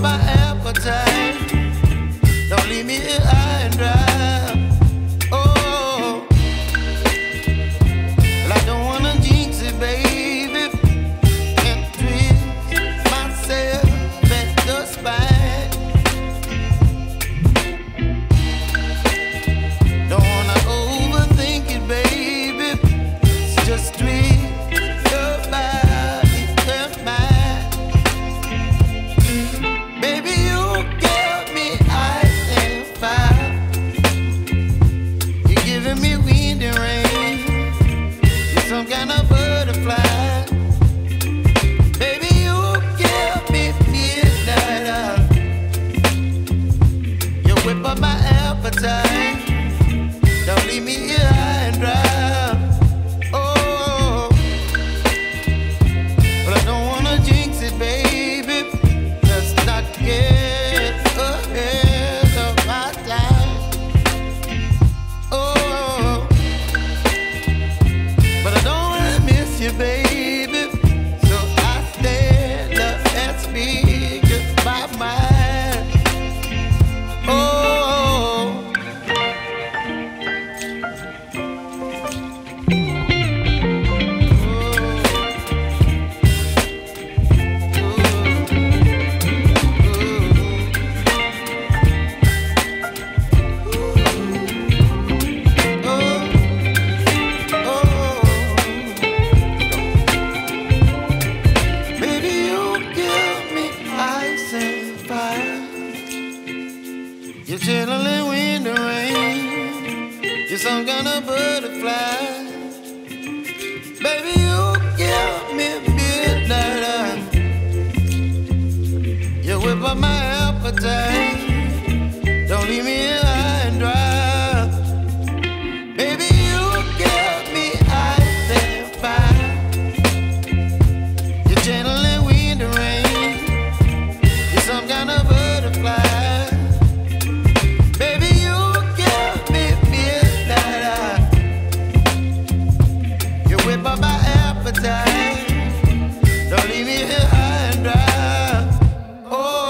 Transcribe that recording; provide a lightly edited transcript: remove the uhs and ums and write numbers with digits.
my appetite. Don't leave me here high and dry. Oh, well, I don't wanna jinx it, baby. Can't twist myself at the spine. Don't wanna overthink it, baby. It's just twist your body and mine. Baby, you give me ice and fire. You're giving me wind and rain. You're some kind of butterfly. Baby, you give me midnight. You whip up my appetite. Don't leave me here high and dry. Oh, but I don't wanna jinx it, baby. Let's not get ahead of my time. Oh, but I don't wanna miss you, baby. So I stand up and speak my mind. Oh. Baby, you give me ice and fire. You're chilling wind and rain. You're some kind of butterfly. Baby, you give me midnight. You whip up my appetite. Don't leave me here high and dry. Baby, you give me ice and fire. You're channeling wind and rain. You're some kind of butterfly. Baby, you give me midnight. You whip up my appetite. Don't leave me here high and dry. Oh.